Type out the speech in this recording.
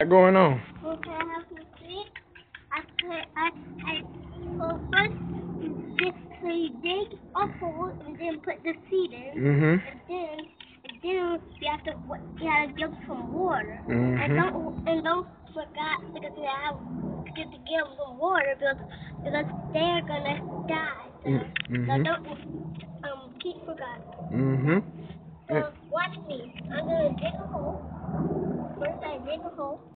What's going on? Okay, I have to see. Well, first, so you dig a hole and then put the seed in, Mm-hmm. and then you have to give some water, Mm-hmm. and don't forget because you have to give them some water because they're gonna die. So, Mm-hmm. don't keep forgot. Mm-hmm. So watch me. I'm gonna dig a hole. First I dig a hole.